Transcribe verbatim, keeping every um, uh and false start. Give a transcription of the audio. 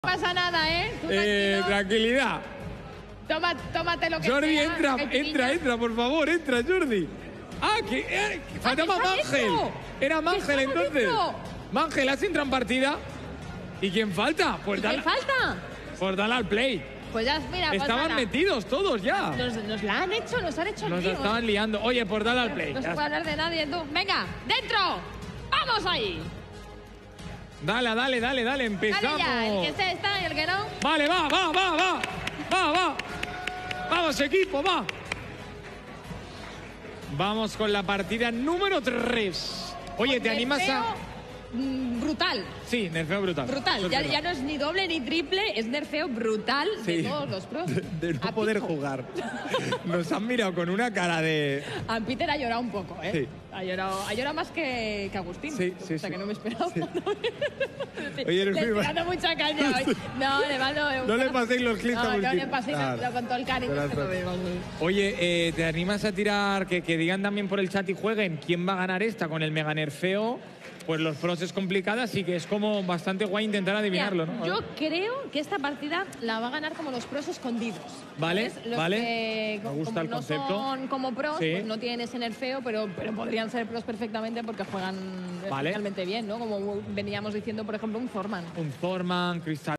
No pasa nada, ¿eh? Tú Eh, tranquilidad. Toma, tómate lo que Jordi, sea, entra, que entra, entra, por favor, entra, Jordi. Ah, que, eh, que faltaba ¿qué está Mangel. dentro? Era ¿Qué Mangel está entonces. dentro? Mangel, ¿has entrado en partida? ¿Y quién falta? Pues ¿Y quién dale, falta? pues dale al play. Pues ya, mira, pues Estaban nada. metidos todos ya. Nos, nos la han hecho, nos han hecho el Nos lío. estaban liando. Oye, pues dale al play. No se Ya puede está. hablar de nadie, tú. Venga, dentro. Vamos ahí. Dale, dale, dale, dale, empezamos. Dale ya, el que se está y el que no. Vale, va, va, va, va. Va, va. Vamos, equipo, va. Vamos con la partida número tres. Oye, ¿te animas a...? Nerfeo, mm, brutal, Sí, nerfeo brutal. brutal. Eso es Ya, verdad. ya no es ni doble ni triple, es nerfeo brutal Sí. de todos los pros. De, de no A poder pico. jugar. Nos han mirado con una cara de... A Peter ha llorado un poco, ¿eh? Sí. Ha llorado, ha llorado más que, que Agustín. Sí, sí, O sea, sí. que no me esperaba. Sí. Sí. Oye, eres le muy estoy mal. dando mucha caña hoy. No, le mando... No le paséis los clips no, a No, Agustín. le paséis Claro. con todo el cariño que Gracias. lo digo. Oye, eh, ¿te animas a tirar, que, que digan también por el chat y jueguen quién va a ganar esta con el mega nerfeo? Pues los pros es complicada, así que es como bastante guay intentar adivinarlo, Mira, ¿no? yo creo que esta partida la va a ganar como los pros escondidos. Vale, ¿sabes? Los vale. que, Me co- gusta como el no concepto. son como pros, Sí. pues no tienen ese nerfeo, pero, pero podrían ser pros perfectamente porque juegan Vale. especialmente bien, ¿no? Como veníamos diciendo, por ejemplo, un Thorman. Un Thorman, Crystal